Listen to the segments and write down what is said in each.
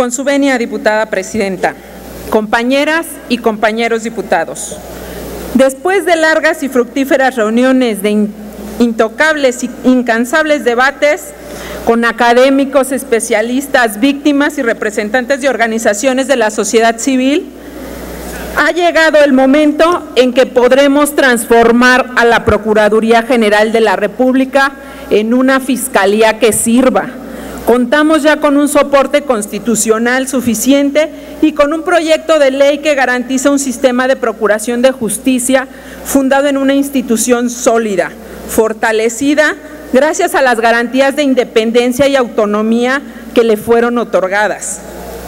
Con su venia, diputada presidenta, compañeras y compañeros diputados, después de largas y fructíferas reuniones de intocables y incansables debates con académicos, especialistas, víctimas y representantes de organizaciones de la sociedad civil, ha llegado el momento en que podremos transformar a la Procuraduría General de la República en una fiscalía que sirva. Contamos ya con un soporte constitucional suficiente y con un proyecto de ley que garantiza un sistema de procuración de justicia fundado en una institución sólida, fortalecida gracias a las garantías de independencia y autonomía que le fueron otorgadas.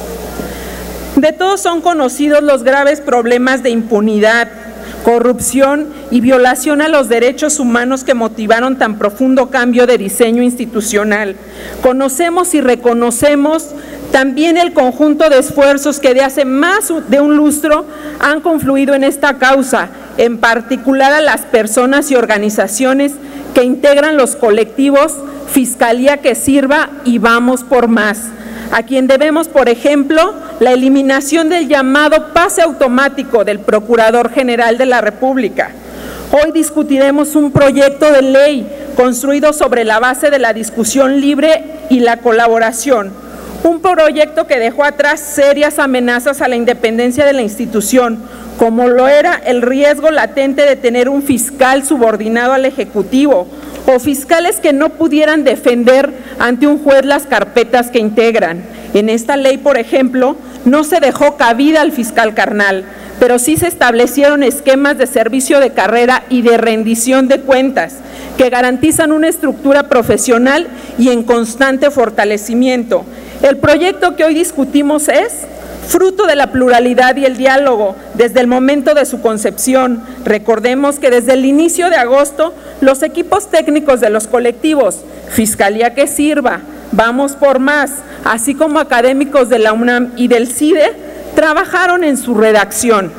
De todos son conocidos los graves problemas de impunidad, corrupción y violación a los derechos humanos que motivaron tan profundo cambio de diseño institucional. Conocemos y reconocemos también el conjunto de esfuerzos que de hace más de un lustro han confluido en esta causa, en particular a las personas y organizaciones que integran los colectivos Fiscalía que Sirva y Vamos por Más, a quien debemos, por ejemplo, la eliminación del llamado pase automático del Procurador General de la República. Hoy discutiremos un proyecto de ley construido sobre la base de la discusión libre y la colaboración, un proyecto que dejó atrás serias amenazas a la independencia de la institución, como lo era el riesgo latente de tener un fiscal subordinado al Ejecutivo o fiscales que no pudieran defender ante un juez las carpetas que integran. En esta ley, por ejemplo, no se dejó cabida al fiscal carnal, pero sí se establecieron esquemas de servicio de carrera y de rendición de cuentas que garantizan una estructura profesional y en constante fortalecimiento. El proyecto que hoy discutimos es fruto de la pluralidad y el diálogo desde el momento de su concepción. Recordemos que desde el inicio de agosto, los equipos técnicos de los colectivos Fiscalía que Sirva, Vamos por Más, así como académicos de la UNAM y del CIDE, trabajaron en su redacción.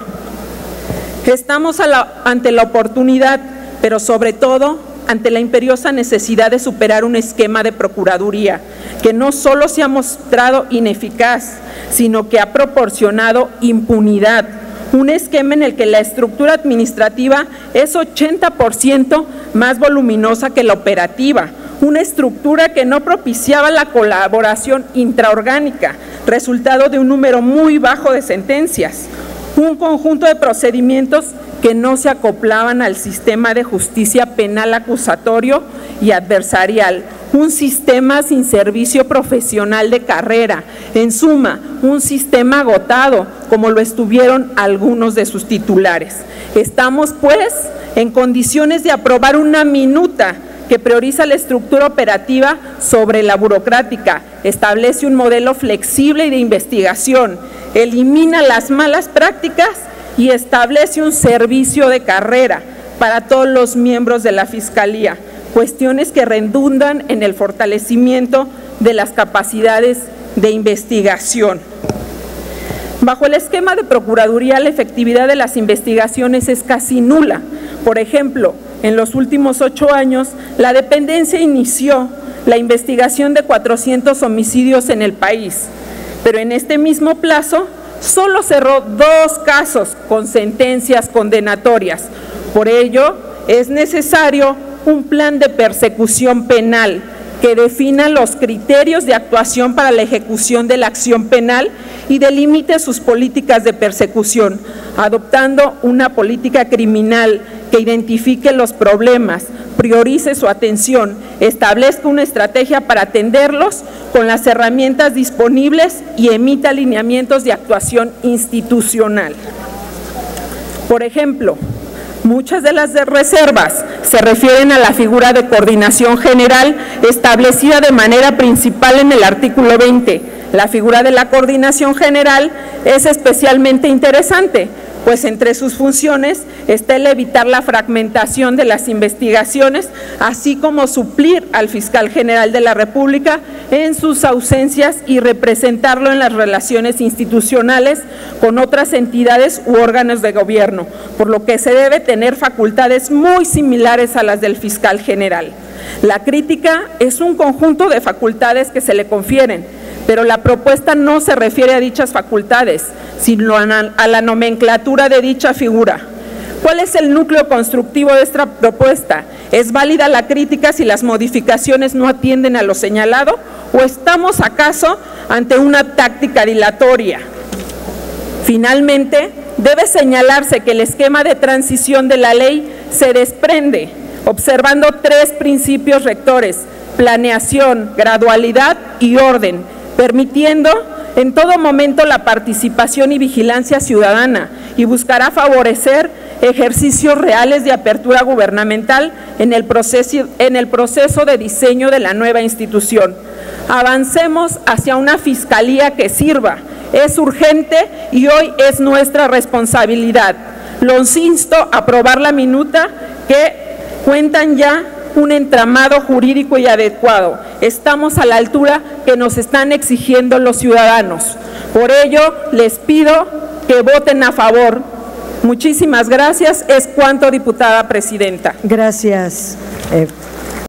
Estamos ante la oportunidad, pero sobre todo ante la imperiosa necesidad de superar un esquema de procuraduría que no solo se ha mostrado ineficaz, sino que ha proporcionado impunidad. Un esquema en el que la estructura administrativa es 80% más voluminosa que la operativa, una estructura que no propiciaba la colaboración intraorgánica, resultado de un número muy bajo de sentencias, un conjunto de procedimientos que no se acoplaban al sistema de justicia penal acusatorio y adversarial, un sistema sin servicio profesional de carrera, en suma, un sistema agotado, como lo estuvieron algunos de sus titulares. Estamos, pues, en condiciones de aprobar una minuta que prioriza la estructura operativa sobre la burocrática, establece un modelo flexible y de investigación, elimina las malas prácticas y establece un servicio de carrera para todos los miembros de la Fiscalía, cuestiones que redundan en el fortalecimiento de las capacidades de investigación. Bajo el esquema de Procuraduría, la efectividad de las investigaciones es casi nula. Por ejemplo, en los últimos 8 años, la dependencia inició la investigación de 400 homicidios en el país, pero en este mismo plazo solo cerró 2 casos con sentencias condenatorias. Por ello, es necesario un plan de persecución penal que defina los criterios de actuación para la ejecución de la acción penal y delimite sus políticas de persecución, adoptando una política criminal que identifique los problemas, priorice su atención, establezca una estrategia para atenderlos con las herramientas disponibles y emita lineamientos de actuación institucional. Por ejemplo, muchas de las reservas se refieren a la figura de coordinación general establecida de manera principal en el artículo 20. La figura de la coordinación general es especialmente interesante, pues entre sus funciones está el evitar la fragmentación de las investigaciones, así como suplir al fiscal general de la República en sus ausencias y representarlo en las relaciones institucionales con otras entidades u órganos de gobierno, por lo que se debe tener facultades muy similares a las del fiscal general. La crítica es un conjunto de facultades que se le confieren, pero la propuesta no se refiere a dichas facultades, sino a la nomenclatura de dicha figura. ¿Cuál es el núcleo constructivo de esta propuesta? ¿Es válida la crítica si las modificaciones no atienden a lo señalado? ¿O estamos acaso ante una táctica dilatoria? Finalmente, debe señalarse que el esquema de transición de la ley se desprende, observando 3 principios rectores: planeación, gradualidad y orden, permitiendo en todo momento la participación y vigilancia ciudadana, y buscará favorecer ejercicios reales de apertura gubernamental en el proceso de diseño de la nueva institución. Avancemos hacia una fiscalía que sirva. Es urgente y hoy es nuestra responsabilidad. Los insto a aprobar la minuta, que cuentan ya un entramado jurídico y adecuado. Estamos a la altura que nos están exigiendo los ciudadanos. Por ello, les pido que voten a favor. Muchísimas gracias. Es cuanto, diputada presidenta. Gracias.